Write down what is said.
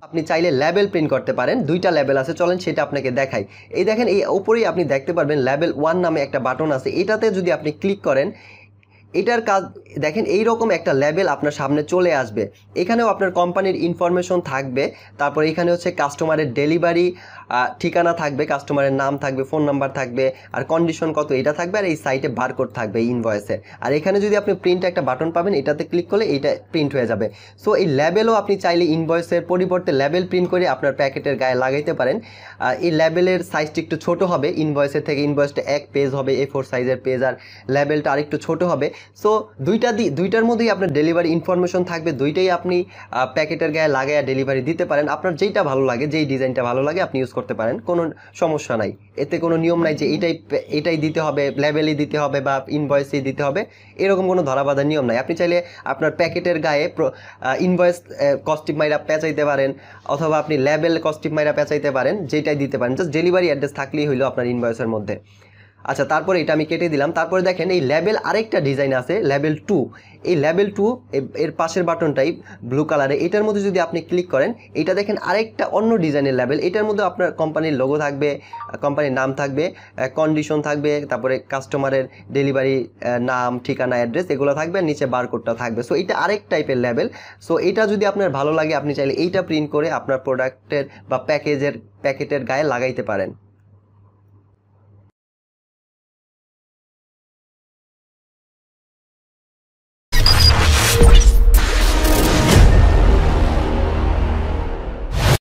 আপনি চাইলে label print করতে পারেন। দুইটা লেবেল আছে, চলেন সেটা আপনাকে দেখাই। এই দেখেন এই উপরেই আপনি দেখতে পারবেন লেবেল 1 নামে একটা বাটন আছে, এটাতে যদি আপনি ক্লিক করেন এটার কাজ দেখেন এইরকম একটা লেবেল আপনার সামনে চলে আসবে। এখানেও আপনার কোম্পানির ইনফরমেশন থাকবে, তারপর এখানে হচ্ছে কাস্টমারের ডেলিভারি ঠিকানা থাকবে, কাস্টমারের নাম থাকবে, ফোন নাম্বার থাকবে, আর কন্ডিশন কত এটা থাকবে, আর এই সাইটে বারকোড থাকবে ইনভয়েসের। আর এখানে যদি আপনি প্রিন্ট একটা বাটন পাবেন, এটাতে ক্লিক করলে এইটা প্রিন্ট হয়ে যাবে। সো এই লেবেলও আপনি চাইলে ইনভয়েসের পরিবর্তে লেবেল প্রিন্ট করে আপনার প্যাকেটের গায়ে লাগাইতে পারেন। এই লেবেলের সাইজটা একটু ছোট হবে ইনভয়েসের থেকে, ইনভয়েসটা 1 পেজ হবে, A4 সাইজের পেজ, আর লেবেলটা আরেকটু ছোট হবে। সো দুইটার মধ্যেই আপনার ডেলিভারি ইনফরমেশন থাকবে, দুইটাই আপনি প্যাকেটের গায়ে লাগাইয়া ডেলিভারি দিতে পারেন। আপনার যেইটা ভালো লাগে, যেই ডিজাইনটা ভালো লাগে আপনি ইউজ করতে পারেন, কোনো সমস্যা নাই। এতে কোনো নিয়ম নাই যে এটাই দিতে হবে, লেবেলই দিতে হবে বা ইনভয়েসই দিতে হবে, এরকম কোনো ধরাবাঁধা নিয়ম নাই। আপনি চাইলে আপনার প্যাকেটের গায়ে ইনভয়েস কস্টিপ মাইরা পেঁচাইতে পারেন, অথবা আপনি লেবেল কস্টিপ মাইরা পেঁচাইতে পারেন, যেটাই দিতে পারেন, জাস্ট ডেলিভারি অ্যাড্রেস থাকলেই হইলো আপনার ইনভয়েসের মধ্যে। আচ্ছা, তারপরে এটা আমি কেটে দিলাম। তারপরে দেখেন এই লেবেল আরেকটা ডিজাইন আছে, লেবেল 2। এই লেবেল 2 এর পাশের বাটনটাই ব্লু কালারে, এটার মধ্যে যদি আপনি ক্লিক করেন, এটা দেখেন আরেকটা অন্য ডিজাইনের লেবেল। এটার মধ্যে আপনার কোম্পানির লোগো থাকবে, কোম্পানির নাম থাকবে, কন্ডিশন থাকবে, তারপরে কাস্টমারের ডেলিভারি নাম, ঠিকানা, অ্যাড্রেস এগুলো থাকবে, আর নিচে বারকোডটা থাকবে। সো এটা আরেক টাইপের লেবেল। সো এটা যদি আপনার ভালো লাগে আপনি চাইলে এইটা প্রিন্ট করে আপনার প্রোডাক্টের বা প্যাকেটের গায়ে লাগাইতে পারেন।